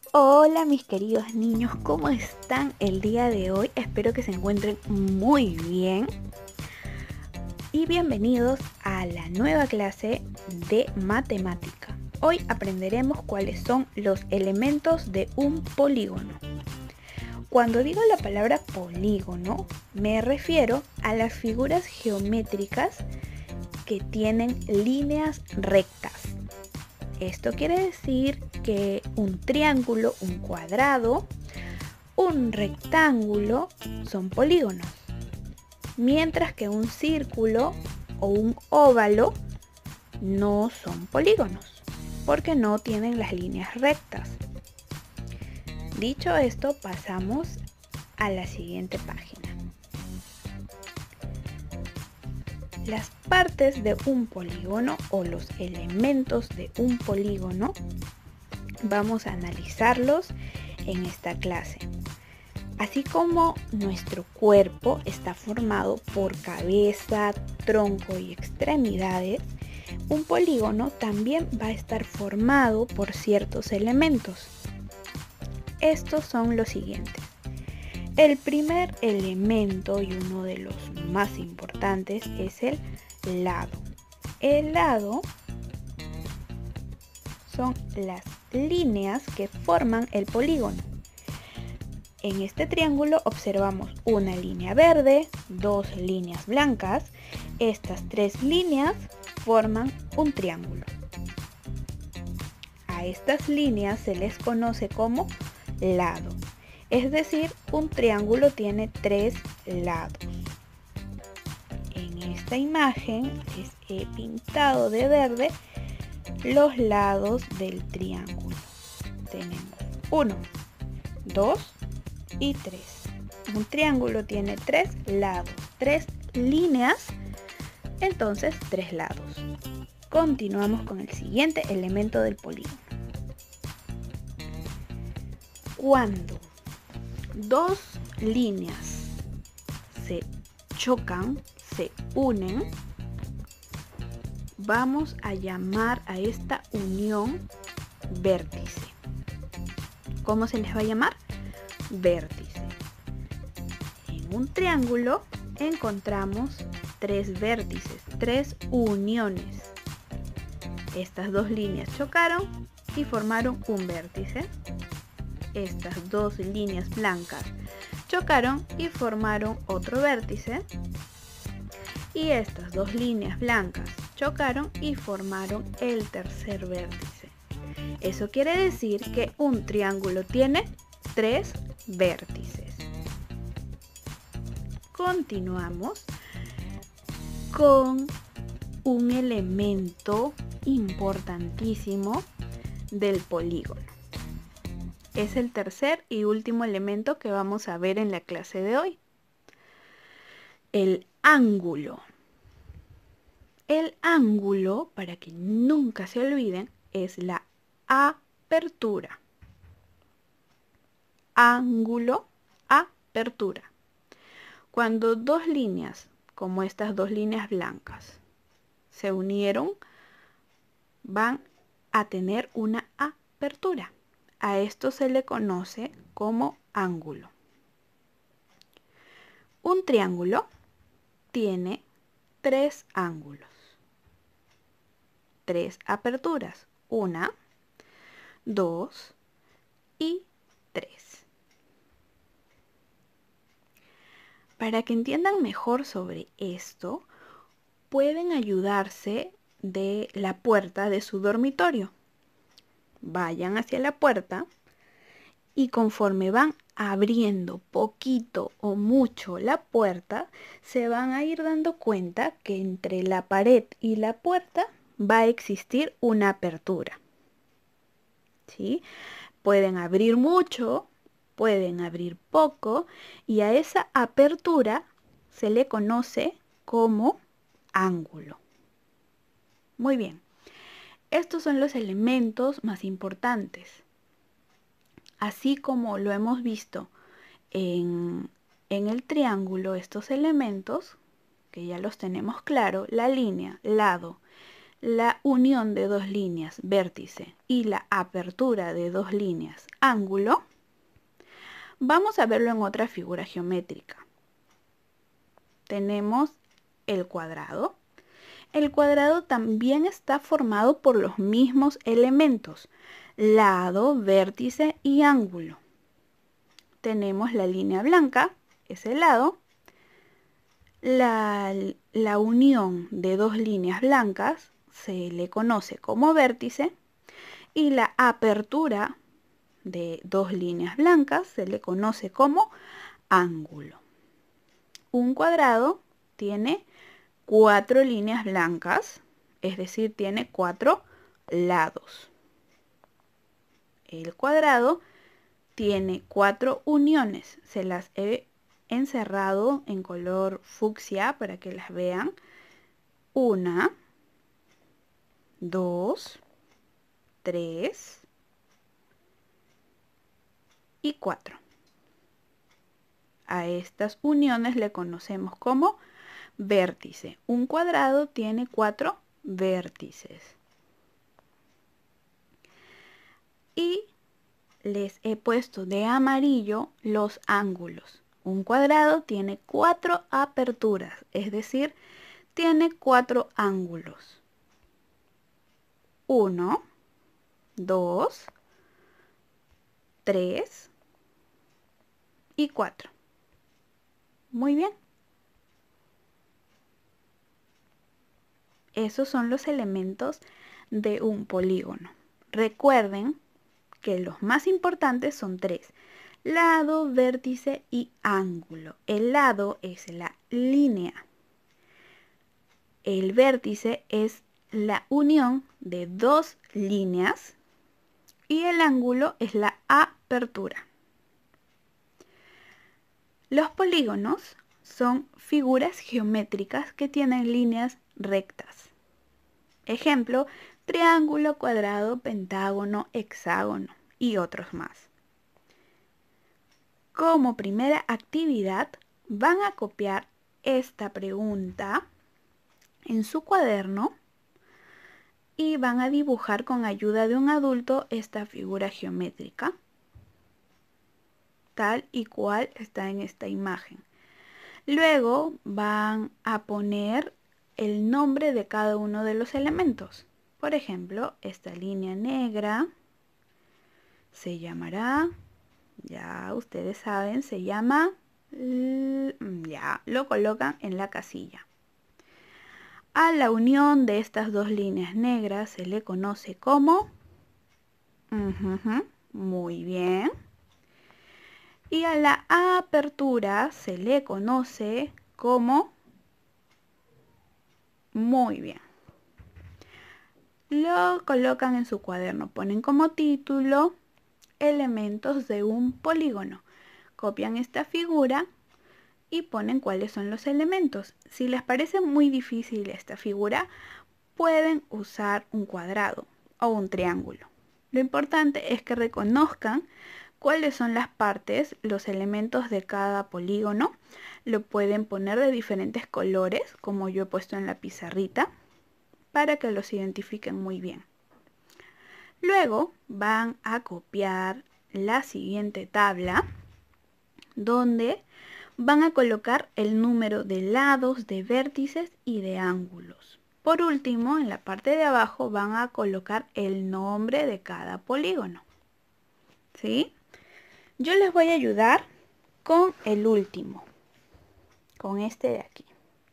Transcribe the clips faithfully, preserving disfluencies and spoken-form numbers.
Hola mis queridos niños, ¿cómo están el día de hoy? Espero que se encuentren muy bien y bienvenidos a la nueva clase de matemática. Hoy aprenderemos cuáles son los elementos de un polígono. Cuando digo la palabra polígono, me refiero a las figuras geométricas que tienen líneas rectas. Esto quiere decir que un triángulo, un cuadrado, un rectángulo son polígonos, mientras que un círculo o un óvalo no son polígonos, porque no tienen las líneas rectas. Dicho esto, pasamos a la siguiente página. Las partes de un polígono o los elementos de un polígono vamos a analizarlos en esta clase. Así como nuestro cuerpo está formado por cabeza, tronco y extremidades, un polígono también va a estar formado por ciertos elementos. Estos son los siguientes. El primer elemento y uno de los más importantes es el lado. El lado son las líneas que forman el polígono. En este triángulo observamos una línea verde, dos líneas blancas. Estas tres líneas forman un triángulo. A estas líneas se les conoce como lado. Es decir, un triángulo tiene tres lados. En esta imagen les he pintado de verde los lados del triángulo. Tenemos uno, dos y tres. Un triángulo tiene tres lados, tres líneas, entonces tres lados. Continuamos con el siguiente elemento del polígono. Cuando dos líneas se chocan, se unen, vamos a llamar a esta unión vértice. ¿Cómo se les va a llamar? Vértice. En un triángulo encontramos tres vértices, tres uniones. Estas dos líneas chocaron y formaron un vértice. Estas dos líneas blancas chocaron y formaron otro vértice. Y estas dos líneas blancas chocaron y formaron el tercer vértice. Eso quiere decir que un triángulo tiene tres vértices. Continuamos con un elemento importantísimo del polígono. Es el tercer y último elemento que vamos a ver en la clase de hoy. El ángulo. El ángulo, para que nunca se olviden, es la apertura. Ángulo, apertura. Cuando dos líneas, como estas dos líneas blancas, se unieron, van a tener una apertura. A esto se le conoce como ángulo. Un triángulo tiene tres ángulos, tres aperturas, una, dos y tres. Para que entiendan mejor sobre esto, pueden ayudarse de la puerta de su dormitorio. Vayan hacia la puerta y conforme van abriendo poquito o mucho la puerta, se van a ir dando cuenta que entre la pared y la puerta va a existir una apertura. ¿Sí? Pueden abrir mucho, pueden abrir poco, y a esa apertura se le conoce como ángulo. Muy bien. Estos son los elementos más importantes. Así como lo hemos visto en, en el triángulo, estos elementos, que ya los tenemos claro, la línea, lado, la unión de dos líneas vértice y la apertura de dos líneas ángulo, vamos a verlo en otra figura geométrica. Tenemos el cuadrado. El cuadrado también está formado por los mismos elementos, lado, vértice y ángulo. Tenemos la línea blanca, ese lado, la, la unión de dos líneas blancas se le conoce como vértice y la apertura de dos líneas blancas se le conoce como ángulo. Un cuadrado tiene cuatro líneas blancas, es decir, tiene cuatro lados. El cuadrado tiene cuatro uniones, se las he encerrado en color fucsia para que las vean. Una, dos, tres y cuatro. A estas uniones le conocemos como vértice. Un cuadrado tiene cuatro vértices. Y les he puesto de amarillo los ángulos. Un cuadrado tiene cuatro aperturas, es decir, tiene cuatro ángulos. Uno, dos, tres y cuatro. Muy bien. Esos son los elementos de un polígono. Recuerden que los más importantes son tres: lado, vértice y ángulo. El lado es la línea. El vértice es la unión de dos líneas y el ángulo es la apertura. Los polígonos son figuras geométricas que tienen líneas rectas. Ejemplo: triángulo, cuadrado, pentágono, hexágono y otros más. Como primera actividad, van a copiar esta pregunta en su cuaderno y van a dibujar con ayuda de un adulto esta figura geométrica, tal y cual está en esta imagen. Luego van a poner el nombre de cada uno de los elementos. Por ejemplo, esta línea negra se llamará, ya ustedes saben, se llama, ya lo colocan en la casilla. A la unión de estas dos líneas negras se le conoce como, uh-huh, muy bien. Y a la apertura se le conoce como, muy bien. Lo colocan en su cuaderno, ponen como título elementos de un polígono. Copian esta figura y ponen cuáles son los elementos. Si les parece muy difícil esta figura, pueden usar un cuadrado o un triángulo. Lo importante es que reconozcan cuáles son las partes, los elementos de cada polígono. Lo pueden poner de diferentes colores, como yo he puesto en la pizarrita, para que los identifiquen muy bien. Luego van a copiar la siguiente tabla, donde van a colocar el número de lados, de vértices y de ángulos. Por último, en la parte de abajo van a colocar el nombre de cada polígono. ¿Sí? Yo les voy a ayudar con el último, con este de aquí.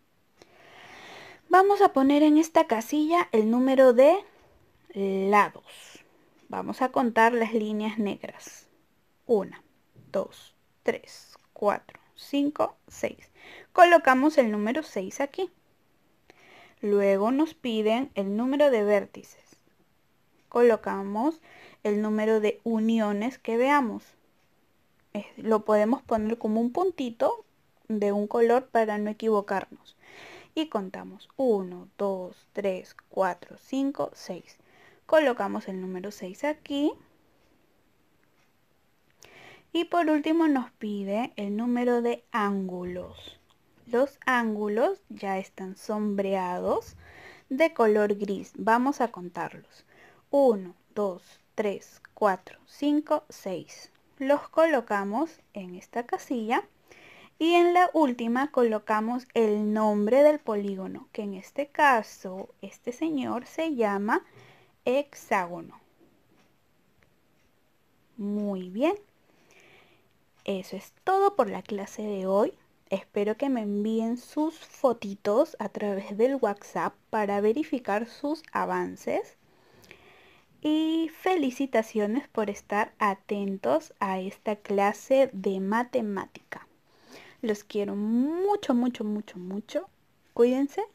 Vamos a poner en esta casilla el número de lados. Vamos a contar las líneas negras. uno, dos, tres, cuatro, cinco, seis. Colocamos el número seis aquí. Luego nos piden el número de vértices. Colocamos el número de uniones que veamos. Lo podemos poner como un puntito de un color para no equivocarnos. Y contamos uno, dos, tres, cuatro, cinco, seis. Colocamos el número seis aquí. Y por último nos pide el número de ángulos. Los ángulos ya están sombreados de color gris. Vamos a contarlos. uno, dos, tres, cuatro, cinco, seis. Los colocamos en esta casilla y en la última colocamos el nombre del polígono, que en este caso, este señor se llama hexágono. Muy bien. Eso es todo por la clase de hoy. Espero que me envíen sus fotitos a través del WhatsApp para verificar sus avances. Y felicitaciones por estar atentos a esta clase de matemática. Los quiero mucho, mucho, mucho, mucho. Cuídense